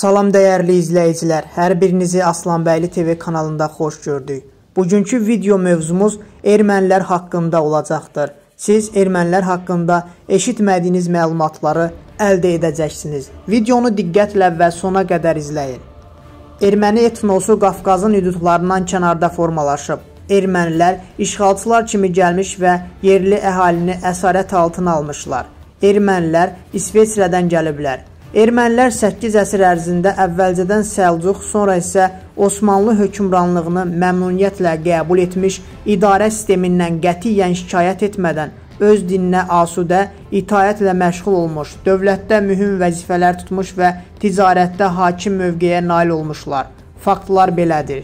Salam dəyərli izləyicilər, hər birinizi Aslanbəyli TV kanalında xoş gördük. Bugünkü video mövzumuz ermənilər haqqında olacaqdır. Siz ermənilər haqqında eşitmədiyiniz məlumatları əldə edəcəksiniz. Videonu diqqətlə və sona qədər izləyin. Erməni etnosu Qafqazın hüdudlarından kənarda formalaşıb. Ermənilər işğalçılar kimi gəlmiş və yerli əhalini əsarət altına almışlar. Ermənilər İsveçrədən gəliblər. Ermənilər 8 əsr ərzində əvvəlcədən Səlcuq, sonra isə Osmanlı hökmranlığını məmnuniyyətlə qəbul etmiş, idarə sistemindən qətiyyən şikayət etmədən öz dininə asudə, itaətlə məşğul olmuş, dövlətdə mühüm vəzifələr tutmuş və ticarətdə hakim mövqeyə nail olmuşlar. Faktlar belədir.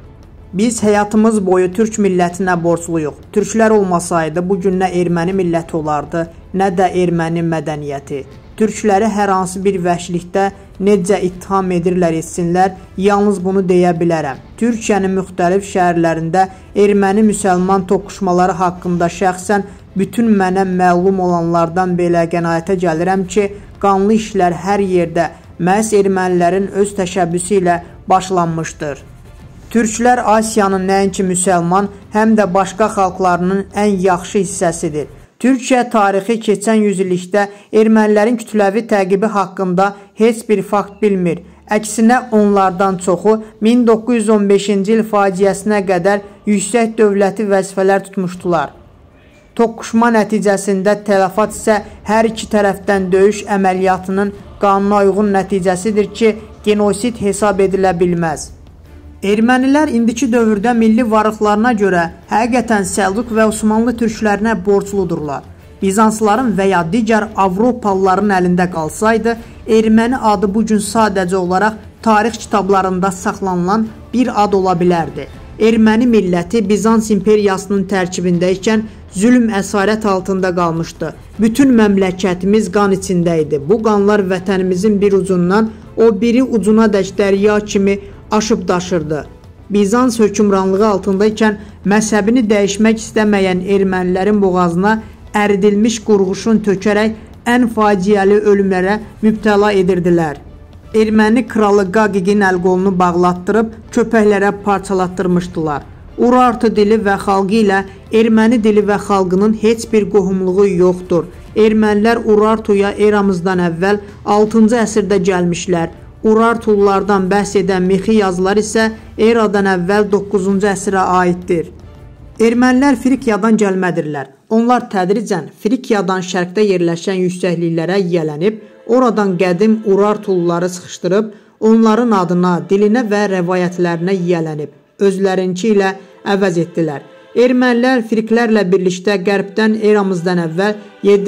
Biz həyatımız boyu türk millətinə borcluyuq. Türklər olmasaydı bugün nə erməni milləti olardı, nə də erməni mədəniyyəti. Türkləri hər hansı bir vəhşilikdə necə ittiham edirlər etsinlər, yalnız bunu deyə bilərəm. Türkiyənin müxtəlif şəhərlərində erməni-müsəlman toqquşmaları haqqında şəxsən bütün mənə məlum olanlardan belə qənaətə gəlirəm ki, qanlı işlər hər yerdə məhz ermənilərin öz təşəbbüsü ilə başlanmışdır. Türklər Asiyanın nəinki müsəlman, həm də başqa xalqlarının ən yaxşı hissəsidir. Türkiyə tarixi keçən yüzillikdə ermənilərin kütləvi təqibi haqqında heç bir fakt bilmir. Əksinə onlardan çoxu 1915-ci il faciəsinə qədər yüksək dövləti vəzifələr tutmuşdular. Toqquşma nəticəsində tələfat isə hər iki tərəfdən döyüş əməliyyatının qanuna uyğun nəticəsidir ki, genosid hesab edilə bilməz. Ermənilər indiki dövrdə milli varlıqlarına görə həqiqətən Səlcuq və Osmanlı türklərinə borcludurlar. Bizansların və ya digər Avropalıların əlində qalsaydı, erməni adı bugün sadəcə olaraq tarix kitablarında saxlanılan bir ad ola bilərdi. Erməni milləti Bizans imperiyasının tərkibindəykən zülm əsarət altında qalmışdı. Bütün məmləkətimiz qan içində idi. Bu qanlar vətənimizin bir ucundan o biri ucuna dək dərya kimi aşıb daşırdı. Bizans hökmranlığı altındaykən məzhəbini dəyişmək istəməyən ermənilərin boğazına əridilmiş qurğuşun tökərək ən faciəli ölümlərə mübtəla edirdilər. Erməni kralı Qaqiqin əl-qolunu bağlatdırıb köpəklərə parçalatdırmışdılar. Urartu dili və xalqı ilə erməni dili və xalqının heç bir qohumluğu yoxdur. Ermənilər Urartuya eramızdan əvvəl 6-cı əsrdə gəlmişlər. Urartullardan bəhs edən mixi yazılar isə eradan əvvəl 9-cu əsrə aiddir. Ermənilər Frikiyadan gəlmədirlər. Onlar tədricən Frikiyadan şərqdə yerləşən yüksəkliklərə yiyələnib, oradan qədim Urartulları sıxışdırıb, onların adına, dilinə və rəvayətlərinə yiyələnib, özlərinki ilə əvəz etdilər. Ermənilər Friklərlə birlikdə qərbdən eramızdan əvvəl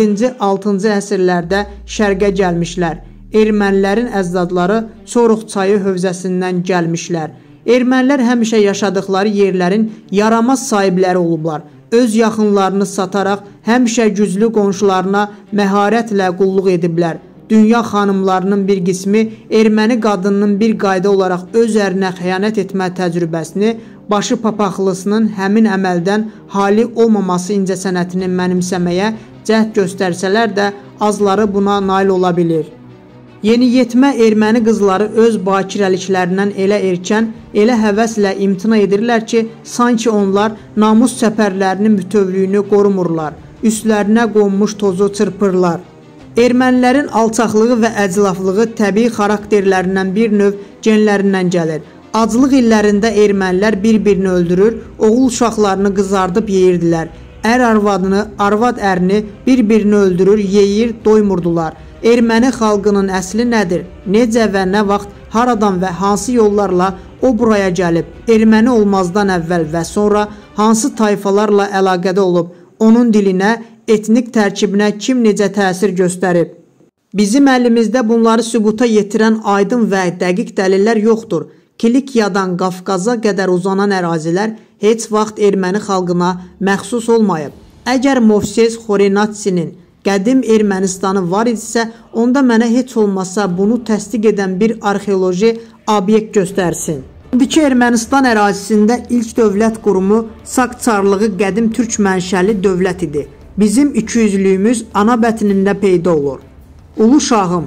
7-6-cı əsrlərdə şərqə gəlmişlər. Ermənilərin əzdadları Soruq çayı hövzəsindən gəlmişlər. Ermənilər həmişə yaşadıkları yerlərin yaramaz sahibləri olublar. Öz yaxınlarını sataraq həmişə güclü qonşularına məharətlə qulluq ediblər. Dünya xanımlarının bir qismi erməni qadınının bir qayda olaraq öz ərinə xəyanət etmə təcrübəsini, başı papaxlısının həmin əməldən hali olmaması incəsənətini mənimsəməyə cəhd göstərsələr də azları buna nail ola bilir. Yeniyetmə erməni qızları öz bakirəliklərindən elə erkən, elə həvəslə imtina edirlər ki, sanki onlar namus səpərlərinin bütövlüyünü qorumurlar, üstlərinə qonmuş tozu çırpırlar. Ermənilərin alçaqlığı və əclaflığı təbii xarakterlərindən bir növ genlərindən gəlir. Aclıq illərində ermənilər bir-birini öldürür, oğul uşaqlarını qızardıb yeyirdilər. Ər-arvadını, arvad ərini bir-birini öldürür, yeyir, doymurdular. Erməni xalqının əsli nədir? Necə və nə vaxt, haradan və hansı yollarla o buraya gəlib? Erməni olmazdan əvvəl və sonra hansı tayfalarla əlaqədə olub? Onun dilinə, etnik tərkibinə kim necə təsir göstərib? Bizim əlimizdə bunları sübuta yetirən aydın və dəqiq dəlillər yoxdur. Kilikiyadan Qafqaza qədər uzanan ərazilər heç vaxt erməni xalqına məxsus olmayıb. Əgər Movses Xorenatsinin qədim Ermənistanı var idisə, onda mənə heç olmasa bunu təsdiq edən bir arxeoloji obyekt göstərsin. İndiki Ermənistan ərazisində ilk dövlət qurumu Sak Çarlığı qədim türk mənşəli dövlət idi. Bizim 200-lüyümüz ana bətnində peyda olur. Ulu şahım,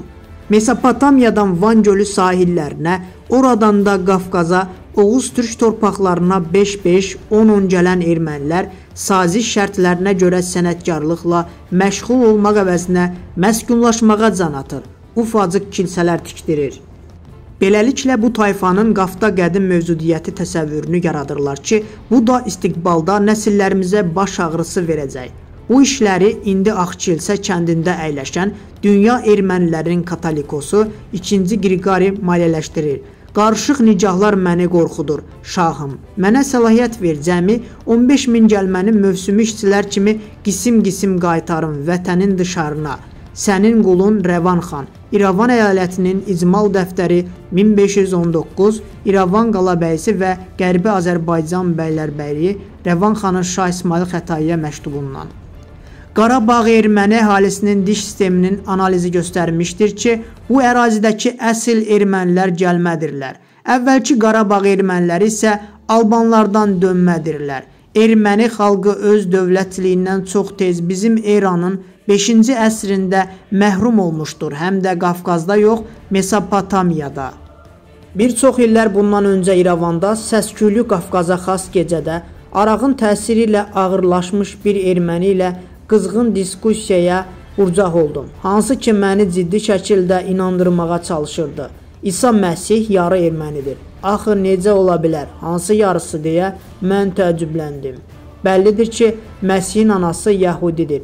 Mesopotamiyadan Van gölü sahillərinə, oradan da Qafqaza, Oğuz türk torpaqlarına 5-5, 10-10 gələn ermənilər saziş şərtlərinə görə sənətkarlıqla məşğul olmaq əvəzinə məskunlaşmağa can atır, ufacıq kilsələr tikdirir. Beləliklə bu tayfanın Qafda qədim mövcudiyyəti təsəvvürünü yaradırlar ki, bu da istiqbalda nəsillərimizə baş ağrısı verəcək. Bu işləri indi Ağkilsə kəndində əyləşən dünya ermənilərin katolikosu 2-ci Qriqori maliyyələşdirir. Qarışıq nicahlar məni qorxudur, şahım. Mənə səlahiyyət ver, cəmi 15.000 gəlməni mövsümü işçilər kimi qisim-qisim qaytarın vətənin dışarına. Sənin qulun Rəvan xan. İrəvan əyalətinin icmal dəftəri 1519, İrəvan qalabəyisi və Qərbi Azərbaycan bəylərbəyliyi Rəvan xanın Şah İsmail Xətaiyə məktubundan. Qarabağ erməni əhalisinin diş sisteminin analizi göstərmişdir ki, bu ərazidəki əsl ermənilər gəlmədirlər. Əvvəlki Qarabağ erməniləri isə albanlardan dönmədirlər. Erməni xalqı öz dövlətçiliyindən çox tez bizim eranın 5-ci əsrində məhrum olmuşdur, həm də Qafqazda yox, Mesopotamiyada. Bir çox illər bundan öncə İrəvanda səsküylü Qafqaza xas gecədə arağın təsiri ilə ağırlaşmış bir erməni ilə qızğın diskusiyaya urcaq oldum. Hansı ki məni ciddi şəkildə inandırmağa çalışırdı. İsa Məsih yarı ermənidir. Axı necə ola bilər? Hansı yarısı deyə mən təəccübləndim. Bəllidir ki, Məsihin anası Yəhudidir.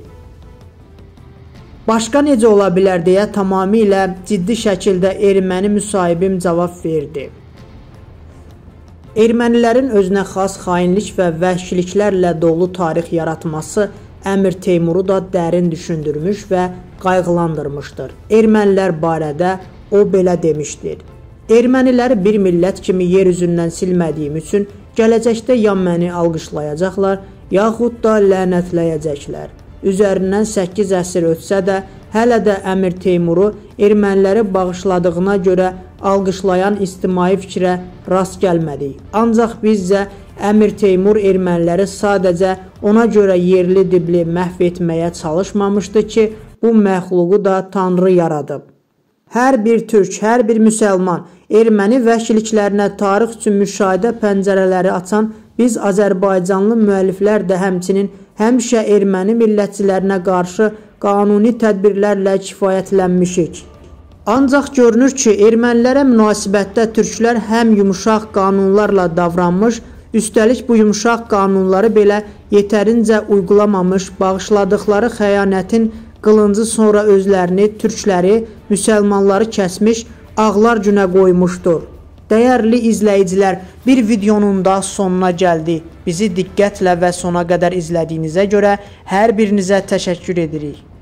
Başqa necə ola bilər deyə tamamilə ciddi şəkildə erməni müsahibim cavab verdi. Ermənilərin özünə xas xainlik və vəhşiliklərlə dolu tarix yaratması Əmir Teymuru da dərin düşündürmüş və qayğılandırmışdır. Ermənilər barədə o belə demişdir. Erməniləri bir millət kimi yer üzündən silmədiyim üçün gələcəkdə ya məni alqışlayacaqlar, yaxud da lənətləyəcəklər. Üzərindən 8 əsr ötsə də, hələ də Əmir Teymuru erməniləri bağışladığına görə alqışlayan ictimai fikrə rast gəlmədik. Ancaq bizcə Əmir Teymur erməniləri sadəcə ona görə yerli dibli məhv etməyə çalışmamışdı ki, bu məxluqu da Tanrı yaradıb. Hər bir türk, hər bir müsəlman erməni vəhşiliklərinə tarix üçün müşahidə pəncərələri açan biz Azərbaycanlı müəlliflər də həmçinin həmişə erməni millətçilərinə qarşı qanuni tədbirlərlə kifayətlənmişik. Ancaq görünür ki, ermənilərə münasibətdə türklər həm yumuşaq qanunlarla davranmış, üstəlik bu yumuşaq qanunları belə yetərincə uygulamamış, bağışladıkları xəyanətin qılıncı sonra özlərini, türkləri, müsəlmanları kəsmiş, ağlar günə qoymuşdur. Dəyərli izləyicilər, bir videonun da sonuna gəldik. Bizi diqqətlə və sona qədər izlədiyinizə görə hər birinizə təşəkkür edirik.